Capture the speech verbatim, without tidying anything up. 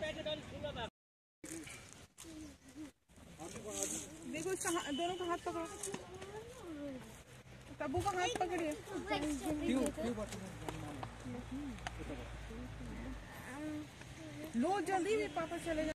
देखो इसका दोनों का हाथ पकड़ो, तब्बू का हाथ पकड़िए। लो जल्दी भी, पापा चले जाए।